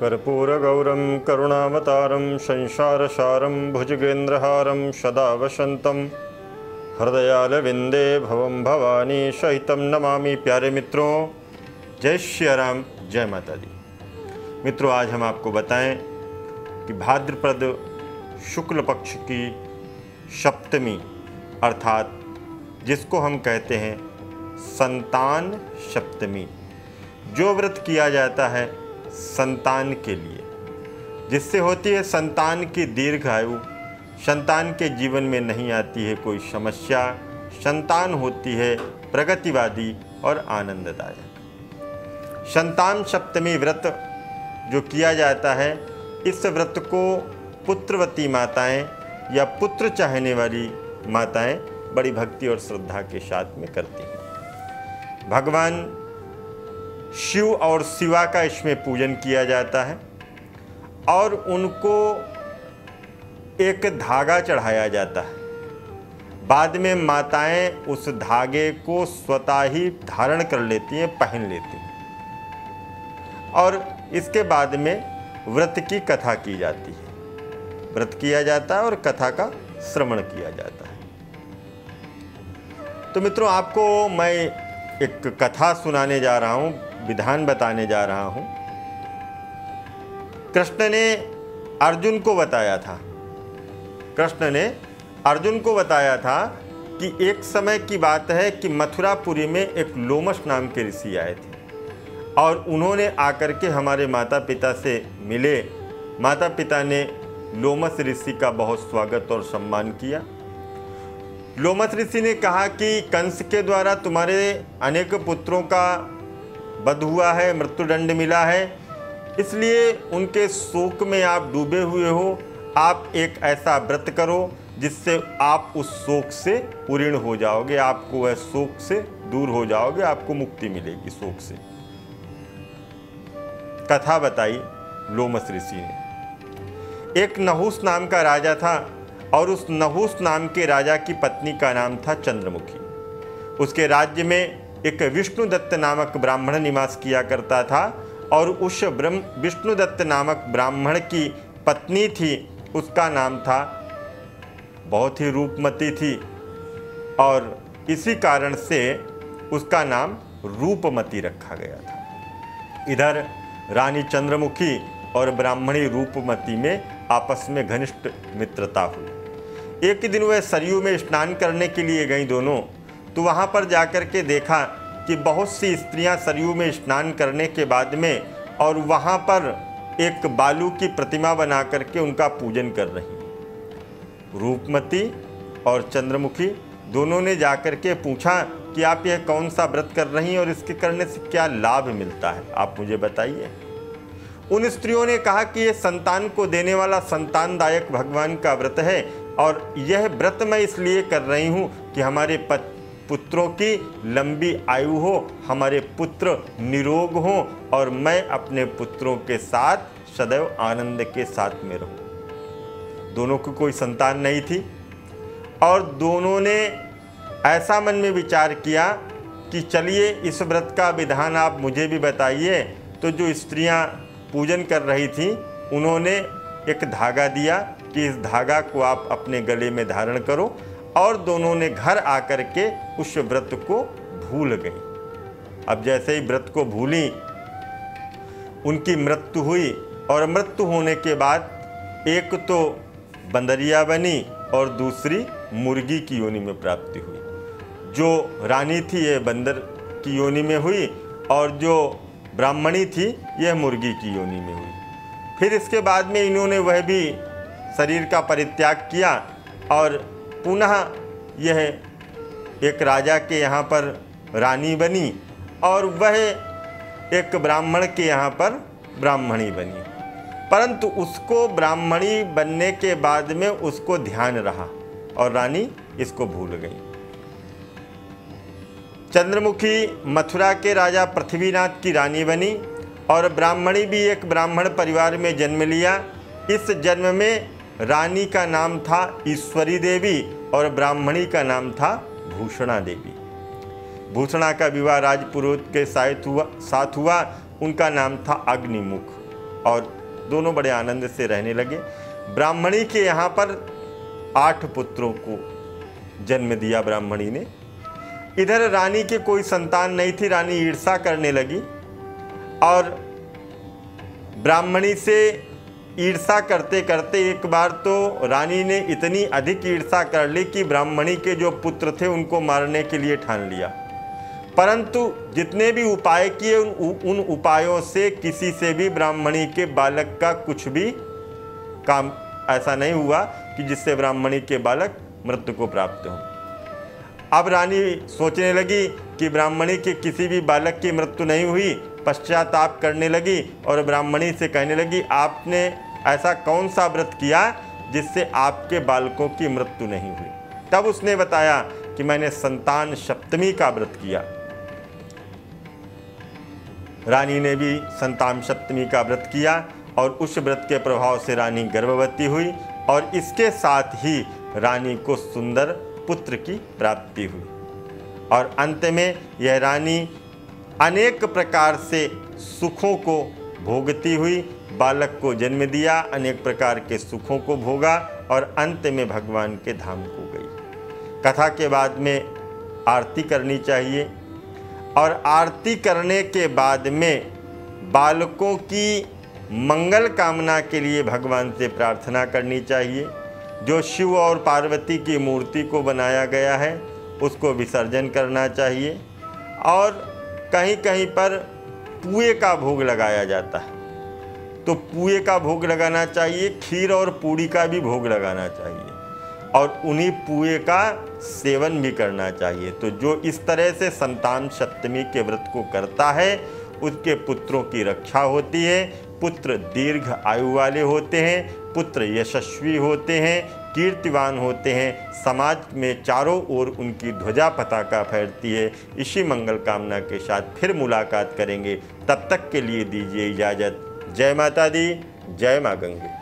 कर्पूरगौरं करुणावतारं संसारसारं भुजगेन्द्रहारं सदा वसन्तं हृदयालविन्दे भवं भवानी सहितं नमामि। प्यारे मित्रों, जय श्री राम, जय माता दी। मित्रों, आज हम आपको बताएं कि भाद्रपद शुक्ल पक्ष की सप्तमी अर्थात जिसको हम कहते हैं संतान सप्तमी, जो व्रत किया जाता है संतान के लिए, जिससे होती है संतान की दीर्घ आयु, संतान के जीवन में नहीं आती है कोई समस्या, संतान होती है प्रगतिवादी और आनंददायक। संतान सप्तमी व्रत जो किया जाता है, इस व्रत को पुत्रवती माताएं या पुत्र चाहने वाली माताएं बड़ी भक्ति और श्रद्धा के साथ में करती हैं। भगवान शिव और शिवा का इसमें पूजन किया जाता है और उनको एक धागा चढ़ाया जाता है। बाद में माताएं उस धागे को स्वतः ही धारण कर लेती हैं, पहन लेती हैं और इसके बाद में व्रत की कथा की जाती है। व्रत किया जाता है और कथा का श्रवण किया जाता है। तो मित्रों, आपको मैं एक कथा सुनाने जा रहा हूँ, विधान बताने जा रहा हूँ। कृष्ण ने अर्जुन को बताया था कि एक समय की बात है कि मथुरापुरी में एक लोमश नाम के ऋषि आए थे और उन्होंने आकर के हमारे माता पिता से मिले। माता पिता ने लोमश ऋषि का बहुत स्वागत और सम्मान किया। लोमश ऋषि ने कहा कि कंस के द्वारा तुम्हारे अनेक पुत्रों का वध हुआ है, मृत्युदंड मिला है, इसलिए उनके शोक में आप डूबे हुए हो। आप एक ऐसा व्रत करो जिससे आप उस शोक से पूर्ण हो जाओगे, आपको वह शोक से दूर हो जाओगे, आपको मुक्ति मिलेगी शोक से। कथा बताई लोमश ऋषि ने। एक नहुस नाम का राजा था और उस नहुस नाम के राजा की पत्नी का नाम था चंद्रमुखी। उसके राज्य में एक विष्णुदत्त नामक ब्राह्मण निवास किया करता था और उस विष्णुदत्त नामक ब्राह्मण की पत्नी थी, उसका नाम था, बहुत ही रूपमती थी और इसी कारण से उसका नाम रूपमती रखा गया था। इधर रानी चंद्रमुखी और ब्राह्मणी रूपमती में आपस में घनिष्ठ मित्रता हुई। एक दिन वह सरयू में स्नान करने के लिए गई दोनों, तो वहाँ पर जाकर के देखा कि बहुत सी स्त्रियाँ सरयू में स्नान करने के बाद में और वहाँ पर एक बालू की प्रतिमा बना करके उनका पूजन कर रही। रूपमती और चंद्रमुखी दोनों ने जाकर के पूछा कि आप यह कौन सा व्रत कर रही हैं और इसके करने से क्या लाभ मिलता है, आप मुझे बताइए। उन स्त्रियों ने कहा कि यह संतान को देने वाला संतानदायक भगवान का व्रत है और यह व्रत मैं इसलिए कर रही हूँ कि हमारे पुत्रों की लंबी आयु हो, हमारे पुत्र निरोग हों और मैं अपने पुत्रों के साथ सदैव आनंद के साथ में रहूं। दोनों को कोई संतान नहीं थी और दोनों ने ऐसा मन में विचार किया कि चलिए इस व्रत का विधान आप मुझे भी बताइए। तो जो स्त्रियां पूजन कर रही थीं, उन्होंने एक धागा दिया कि इस धागा को आप अपने गले में धारण करो और दोनों ने घर आकर के उस व्रत को भूल गई। अब जैसे ही व्रत को भूली, उनकी मृत्यु हुई और मृत्यु होने के बाद एक तो बंदरिया बनी और दूसरी मुर्गी की योनि में प्राप्ति हुई। जो रानी थी यह बंदर की योनि में हुई और जो ब्राह्मणी थी यह मुर्गी की योनि में हुई। फिर इसके बाद में इन्होंने वह भी शरीर का परित्याग किया और पुनः यह एक राजा के यहाँ पर रानी बनी और वह एक ब्राह्मण के यहाँ पर ब्राह्मणी बनी। परंतु उसको ब्राह्मणी बनने के बाद में उसको ध्यान रहा और रानी इसको भूल गई। चंद्रमुखी मथुरा के राजा पृथ्वीनाथ की रानी बनी और ब्राह्मणी भी एक ब्राह्मण परिवार में जन्म लिया। इस जन्म में रानी का नाम था ईश्वरी देवी और ब्राह्मणी का नाम था भूषणा देवी। भूषणा का विवाह राजपुरोहित के साथ हुआ। उनका नाम था अग्निमुख और दोनों बड़े आनंद से रहने लगे। ब्राह्मणी के यहाँ पर 8 पुत्रों को जन्म दिया ब्राह्मणी ने। इधर रानी के कोई संतान नहीं थी, रानी ईर्ष्या करने लगी और ब्राह्मणी से ईर्ष्या करते करते एक बार तो रानी ने इतनी अधिक ईर्ष्या कर ली कि ब्राह्मणी के जो पुत्र थे उनको मारने के लिए ठान लिया। परंतु जितने भी उपाय किए उन उपायों से किसी से भी ब्राह्मणी के बालक का कुछ भी काम ऐसा नहीं हुआ कि जिससे ब्राह्मणी के बालक मृत्यु को प्राप्त हो। अब रानी सोचने लगी कि ब्राह्मणी के किसी भी बालक की मृत्यु नहीं हुई, पश्चाताप करने लगी और ब्राह्मणी से कहने लगी, आपने ऐसा कौन सा व्रत किया जिससे आपके बालकों की मृत्यु नहीं हुई। तब उसने बताया कि मैंने संतान सप्तमी का व्रत किया। रानी ने भी संतान सप्तमी का व्रत किया और उस व्रत के प्रभाव से रानी गर्भवती हुई और इसके साथ ही रानी को सुंदर पुत्र की प्राप्ति हुई। और अंत में यह रानी अनेक प्रकार से सुखों को भोगती हुई बालक को जन्म दिया, अनेक प्रकार के सुखों को भोगा और अंत में भगवान के धाम को गई। कथा के बाद में आरती करनी चाहिए और आरती करने के बाद में बालकों की मंगल कामना के लिए भगवान से प्रार्थना करनी चाहिए। जो शिव और पार्वती की मूर्ति को बनाया गया है उसको विसर्जन करना चाहिए और कहीं कहीं पर पुए का भोग लगाया जाता है तो पुए का भोग लगाना चाहिए, खीर और पूड़ी का भी भोग लगाना चाहिए और उन्हीं पुए का सेवन भी करना चाहिए। तो जो इस तरह से संतान सप्तमी के व्रत को करता है उसके पुत्रों की रक्षा होती है, पुत्र दीर्घ आयु वाले होते हैं, पुत्र यशस्वी होते हैं, कीर्तिवान होते हैं, समाज में चारों ओर उनकी ध्वजा पताका फहरती है। इसी मंगल कामना के साथ फिर मुलाकात करेंगे, तब तक के लिए दीजिए इजाज़त। जय माता दी, जय माँ गंगे।